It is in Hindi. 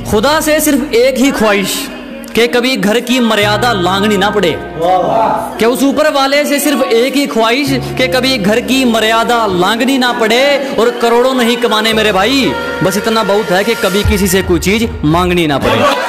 खुदा से सिर्फ एक ही ख्वाहिश कि कभी घर की मर्यादा लांघनी ना पड़े। कि उस ऊपर वाले से सिर्फ एक ही ख्वाहिश कि कभी घर की मर्यादा लांघनी ना पड़े। और करोड़ों नहीं कमाने मेरे भाई, बस इतना बहुत है कि कभी किसी से कोई चीज मांगनी ना पड़े।